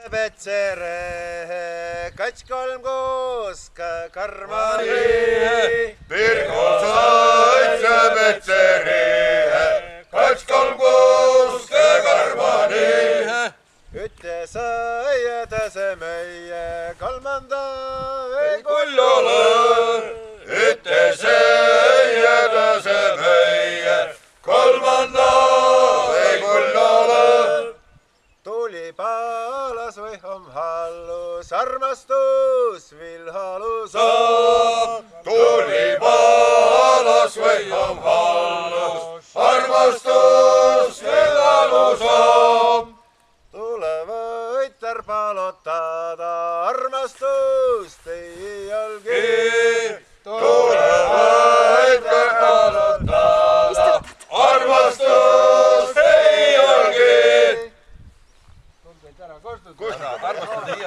Petsere, kats kolm koos, karmani. Pirko saitse petsere, kats kolm koos, karmani. Ütte sai ja tase meie kolmanda ei kullole. Ütte sai ja tase meie kolmanda ei kullole. Tuli paalas või on hallus, armastus vilhalus on. Tuli paalas või on hallus, armastus vilhalus on. Tule võiter palotada, armastust ei iialgi. Tule võiter palotada, armastust ei iialgi. Armastust ei